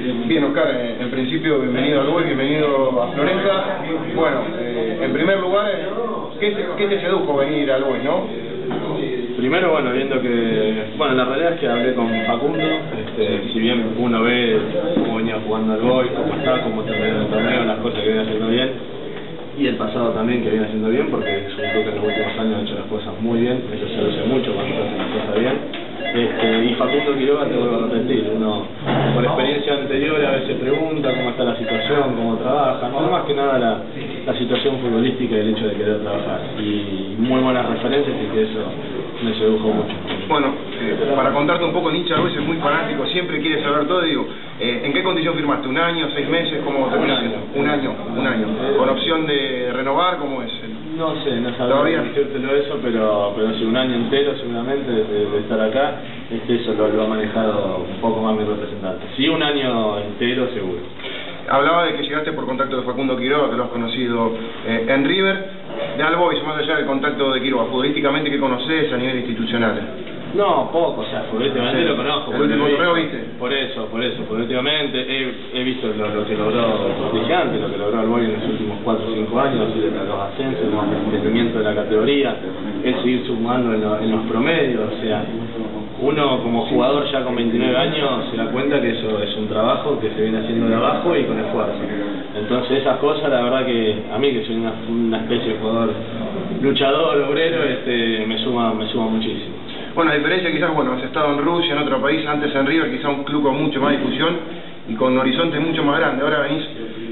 Bien, Oscar, en principio bienvenido al Boys, bienvenido a Florenza. Bueno, en primer lugar, ¿qué te sedujo venir al Boys, no? Primero, bueno, viendo que, bueno, la realidad es que hablé con Facundo, si bien uno ve cómo venía jugando al Boys, cómo está, cómo terminó el torneo, las cosas que viene haciendo bien, y el pasado también que viene haciendo bien, porque es un club que en los últimos años ha hecho las cosas muy bien, eso se luce mucho cuando se hacen las cosas bien. Y Facundo Quiroga, te vuelvo a repetir, uno por experiencia anterior a veces pregunta cómo está la situación, cómo trabaja, no más que nada la situación futbolística y el hecho de querer trabajar, y muy buenas referencias, y que eso me sedujo mucho. Bueno, para contarte un poco, el hincha Boys es muy fanático, siempre quiere saber todo. Digo, ¿en qué condición firmaste? ¿Un año, 6 meses? ¿Cómo terminó siendo? Un año. ¿Con opción de renovar? ¿Cómo es? No sé, no sabría decírtelo eso, pero sí, un año entero seguramente de estar acá, eso lo ha manejado un poco más mi representante. Sí, un año entero seguro. Hablaba de que llegaste por contacto de Facundo Quiroga, que lo has conocido en River. De All Boys, más allá del contacto de Quiroga, futbolísticamente, ¿qué conoces a nivel institucional? No, poco, o sea, futbolísticamente sí, lo conozco. ¿El último torneo viste? Por eso, futbolísticamente he visto lo que logró, dije antes, lo que logró el Boys en los últimos 4 o 5 años, los ascensos, el mantenimiento de la categoría, es seguir sumando en los promedios, o sea, uno como jugador ya con 29 años se da cuenta que eso es un trabajo que se viene haciendo de abajo y con esfuerzo. Entonces esas cosas, la verdad que a mí, que soy una especie de jugador luchador, obrero, me suma muchísimo. Bueno, la diferencia quizás, bueno, has estado en Rusia, en otro país, antes en River, quizás un club con mucho más difusión y con horizontes mucho más grandes. Ahora venís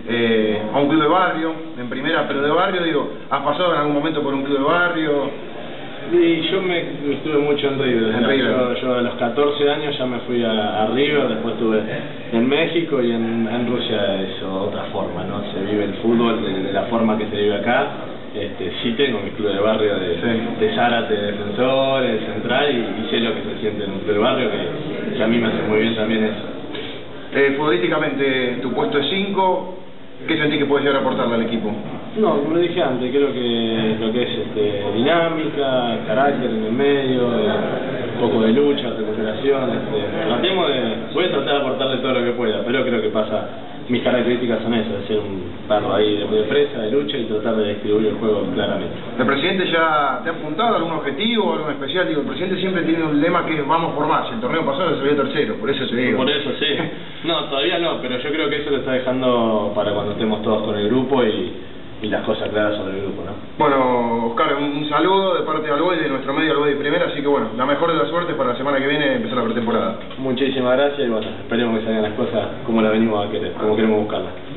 a un club de barrio, en primera, pero de barrio, digo, ¿has pasado en algún momento por un club de barrio? Sí, yo me estuve mucho en River. Yo a los 14 años ya me fui a River, después estuve en México, y en Rusia es otra forma, ¿no? Se vive el fútbol de la forma que se vive acá. Sí tengo mi club de barrio de Zárate, de Defensores, Central, y sé lo que se siente en un club de barrio, que a mí me hace muy bien también eso. Futbolísticamente, tu puesto es 5, ¿qué sentís que puedes llegar a aportarle al equipo? No, como le dije antes, creo que lo que es dinámica, carácter en el medio, un poco de lucha, recuperación, voy a tratar de aportarle todo lo que pueda, pero creo que mis características son esas, de ser un perro ahí de presa, de lucha, y tratar de distribuir el juego claramente. ¿El presidente ya te ha apuntado a algún objetivo, algo especial? Digo, el presidente siempre tiene un lema que es vamos por más. El torneo pasado se salió tercero, por eso se digo. Por eso, sí. No, todavía no, pero yo creo que eso lo está dejando para cuando estemos todos con el grupo y las cosas claras sobre el grupo, ¿no? Bueno, Oscar, un saludo de parte de All Boys, de nuestro medio All Boys de Primera, así que bueno, la mejor de las suertes para la semana que viene empezar la pretemporada. Muchísimas gracias, y bueno, esperemos que salgan las cosas como las venimos a querer, como queremos buscarlas.